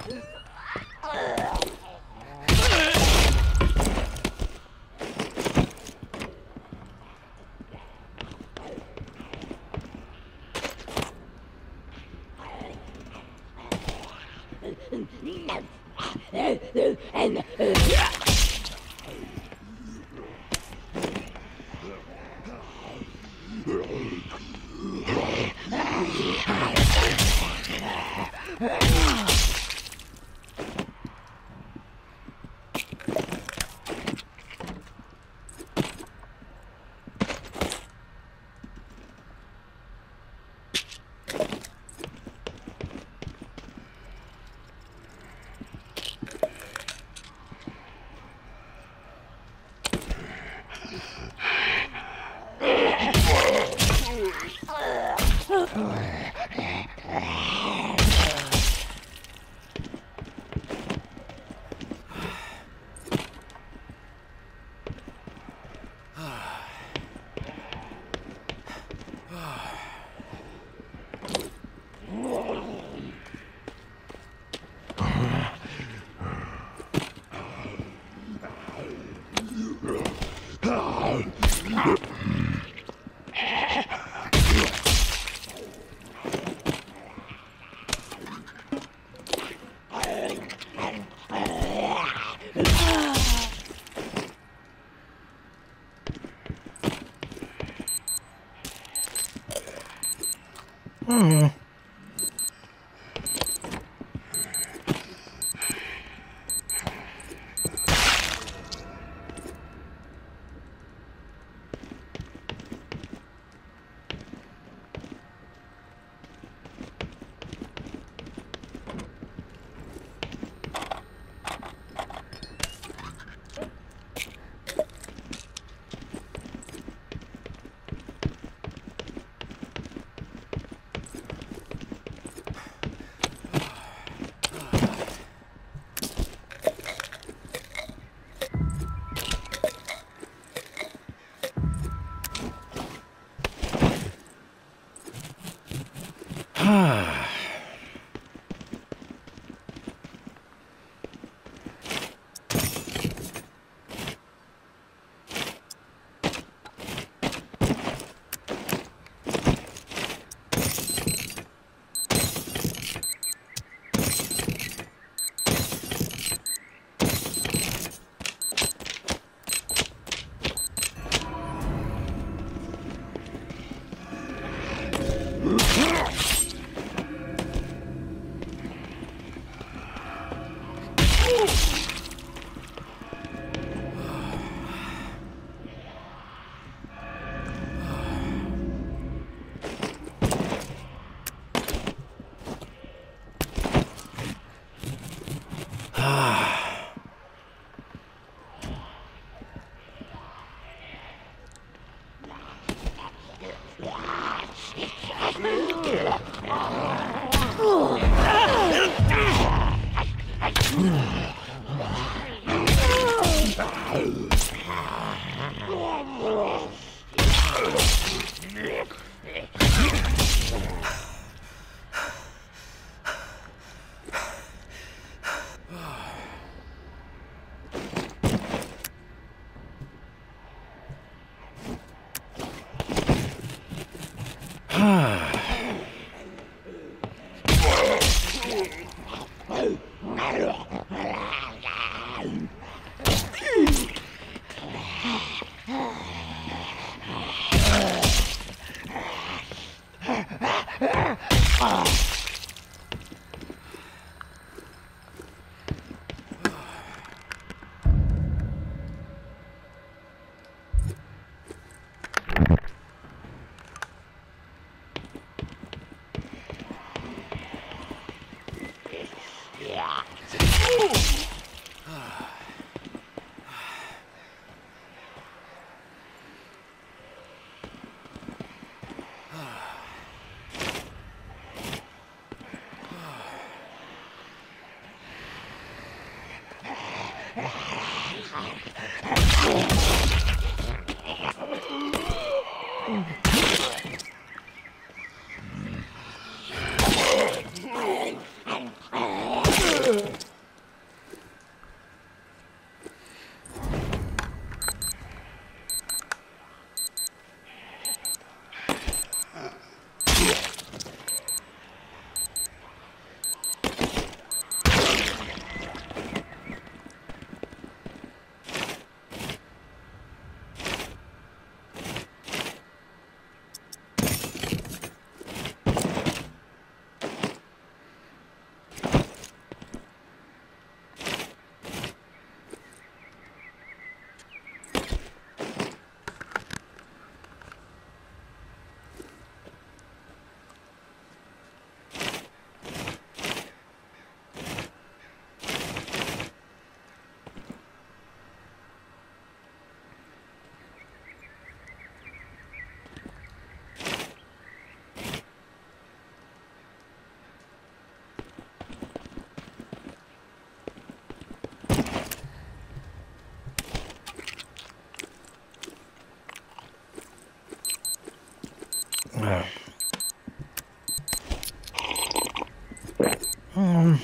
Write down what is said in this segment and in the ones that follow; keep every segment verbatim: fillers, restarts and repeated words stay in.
Hmm. Hm.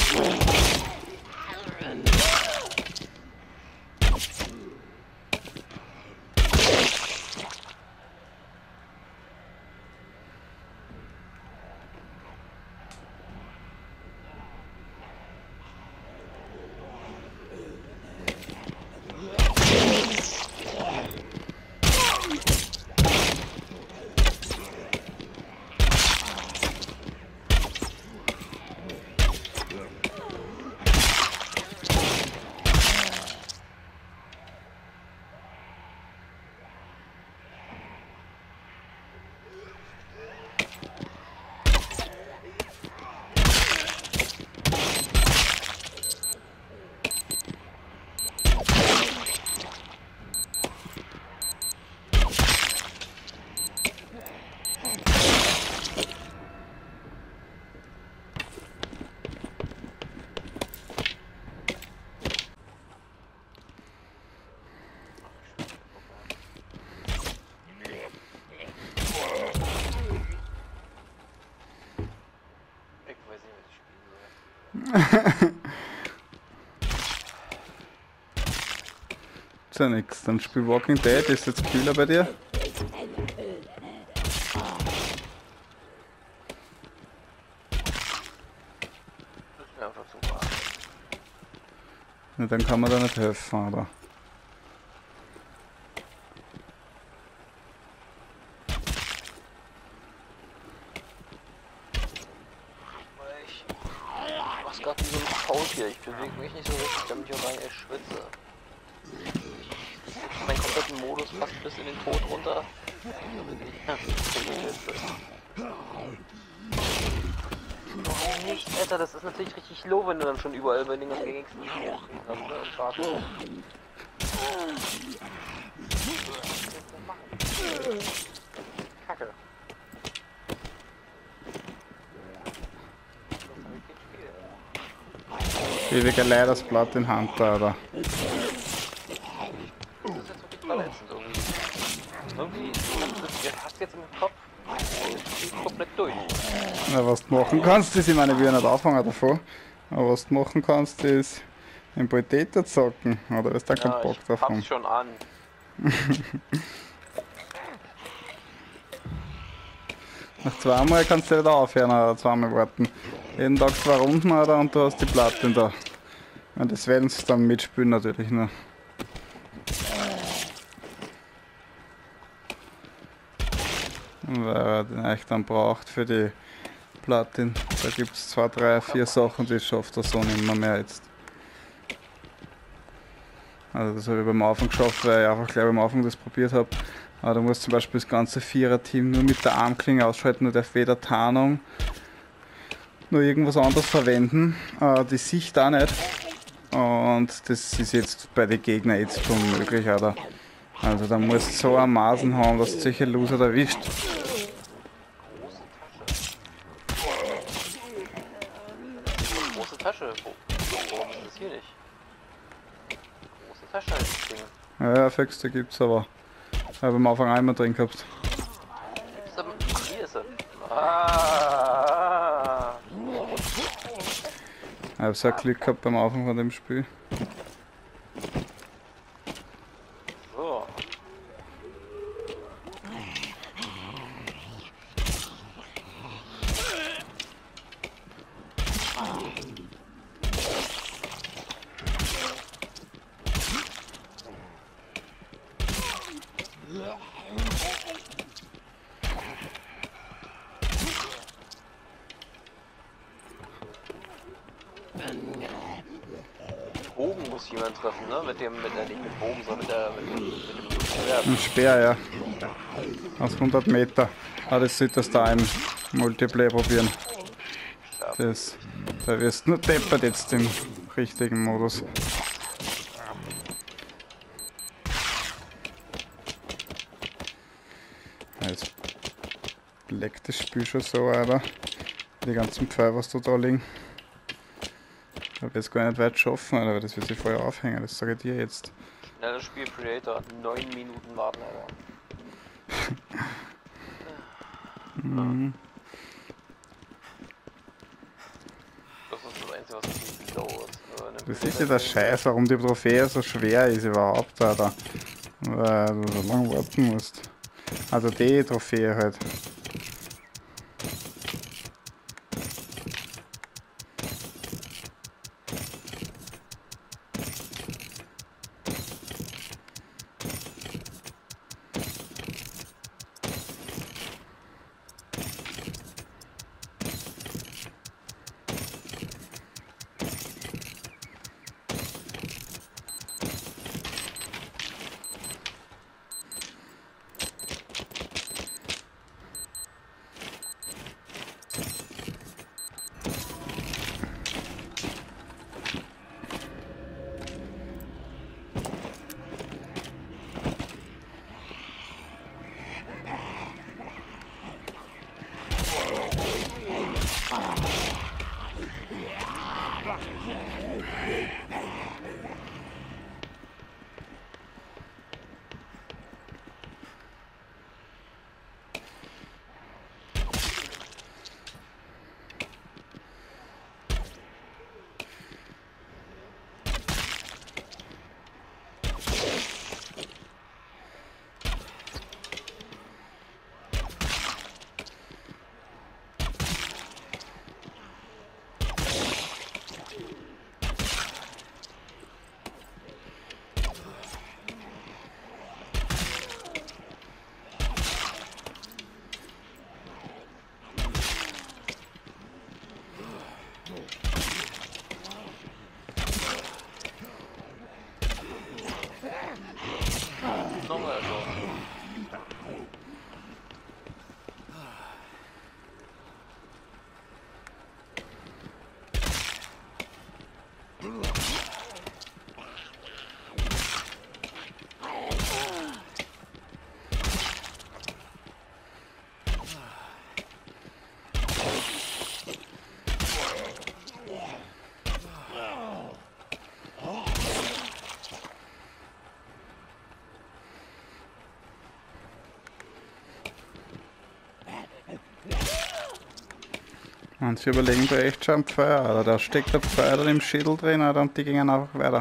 Ist ja nix, dann spiel Walking Dead, ist jetzt kühler bei dir? Ja, dann kann man da nicht helfen, aber. Ich mach's grad wie so ein Faul hier, ich bewege mich nicht so richtig, damit ich auch rein schwitze. Ich setze meinen kompletten Modus fast bis in den Tod runter. Warum nicht, Alter, das ist natürlich richtig low, wenn du dann schon überall bei den gängigsten hast. Kacke. Ewiger Leidersblatt in Hunter, oder? Das ist jetzt wirklich verletzend irgendwie. Irgendwie, du hast jetzt im Kopf komplett durch. Na, was du machen kannst, ist, ich meine, ich will nicht anfangen davon, aber was du machen kannst, ist den Poetator zocken, oder ist da kein Ja, Bock ich drauf? hab's schon an. Nach zweimal kannst du wieder aufhören, oder zweimal warten. Jeden Tag zwei Runden, oder, und du hast die Platin da. Und das werden sie dann mitspielen natürlich nur. Weil er den euch dann braucht für die Platin. Da gibt es zwei, drei, vier Sachen, die schafft er so nicht mehr, mehr jetzt. Also das habe ich beim Anfang geschafft, weil ich einfach gleich beim Anfang das probiert habe. Aber du musst zum Beispiel das ganze Vierer-Team nur mit der Armklinge ausschalten, nur der weder Tarnung, nur irgendwas anderes verwenden. Äh, die Sicht auch nicht. Und das ist jetzt bei den Gegnern jetzt unmöglich, oder? Also da musst du so ein Maßen haben, dass du solche Loser erwischt. Große Tasche. Warum ist das hier nicht? Große Tasche ist das Ding. Ja, Effekte gibt's aber. Ich habe am Anfang einmal drin gehabt. Gibt's aber. Ach, hier ist er. Ah. Ich habe so ein Glück gehabt beim Anfang von dem Spiel. So. Bogen muss jemand treffen, ne? Mit dem, mit der, nicht mit Bogen, sondern mit der, mit dem, mit dem Schwert. Ein Speer, ja. Aus hundert Meter. Ah, das solltest du da im Multiplayer probieren. Das, da wirst du nur deppert jetzt im richtigen Modus. Jetzt leckt das Spiel schon so, Alter. Die ganzen Pfeile, was da, da liegen. Ich habe jetzt gar nicht weit schaffen, aber das wird sich voll aufhängen, das sage ich dir jetzt. Schnelles Spiel Predator, neun Minuten warten, Alter. Mhm. Das ist das Einzige, was richtig low ist. Nur eine Das ist ja der Scheiß, warum die Trophäe so schwer ist überhaupt, Alter. Weil du so lange warten musst. Also die Trophäe halt. Nochmal so. Manche überlegen da echt schon am Pfeil, oder da steckt der Pfeil im Schädel drin, oder, und die gingen einfach weiter.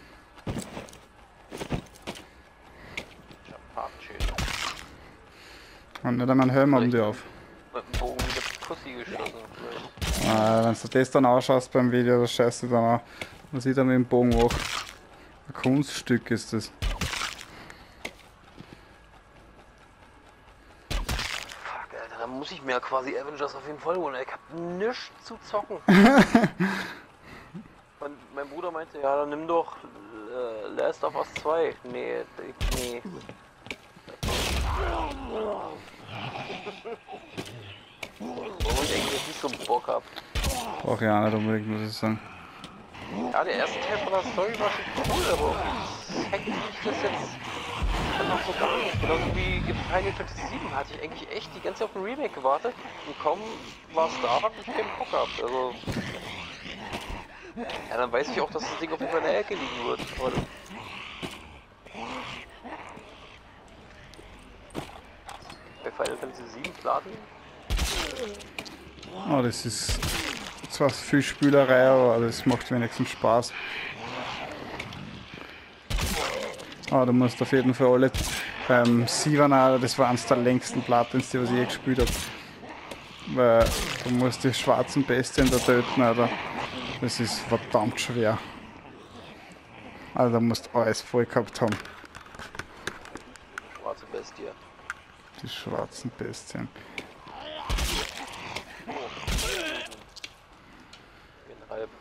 Ich hab Parkschädel. Und nicht einmal einen Helm haben die auf. Mit dem Bogen wieder Pussy geschossen. Vielleicht. Äh, wenn du das dann ausschaust beim Video, das scheiße dann auch. Man sieht dann mit dem Bogen auch. Ein Kunststück ist das. Fuck, Alter, da muss ich mir ja quasi Avengers auf jeden Fall holen. Ich hab nichts zu zocken. mein, mein Bruder meinte, ja, dann nimm doch äh, Last of Us zwei. Nee, ich, nee. Warum ich eigentlich nicht so Bock hab. Brauche ich auch nicht unbedingt, muss ich sagen. Ja, der erste Teil von der Story war schon cool, aber hängt mich das jetzt einfach so gar nicht. Genauso wie Final Fantasy sieben hatte ich eigentlich echt die ganze Zeit auf ein Remake gewartet und kaum war es da, hab ich keinen Bock gehabt. Also. Ja, dann weiß ich auch, dass das Ding auf meiner Ecke liegen wird. Aber bei Final Fantasy sieben Platin? Oh, das ist zwar viel Spülerei, aber das macht wenigstens Spaß. Oh, du musst auf jeden Fall alle beim Sivana, das war eines der längsten Platins, die was ich je gespielt habe. Weil du musst die schwarzen Bestien da töten, Alter. Das ist verdammt schwer. Also da musst du alles voll gehabt haben. Schwarze Bestie. Die schwarzen Bestien. Halb.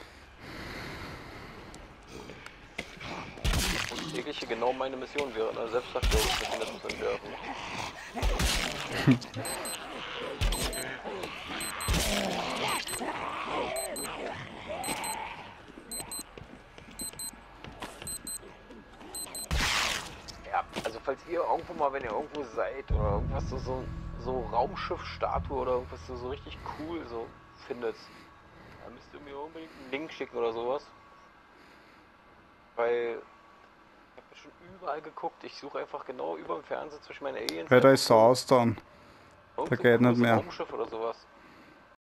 Und jegliche genau meine Mission wäre eine Selbstzerstörung mit dem zu entwerfen. Ja, also falls ihr irgendwo mal, wenn ihr irgendwo seid oder irgendwas so, so, so Raumschiff-Statue oder irgendwas so, so richtig cool so findet, dann müsst ihr mir unbedingt einen Link schicken oder sowas. Weil ich habe schon überall geguckt, ich suche einfach genau über dem Fernseher zwischen meinen Aliens. Weil da ist so aus dann. Da geht nicht mehr. Raumschiff oder sowas.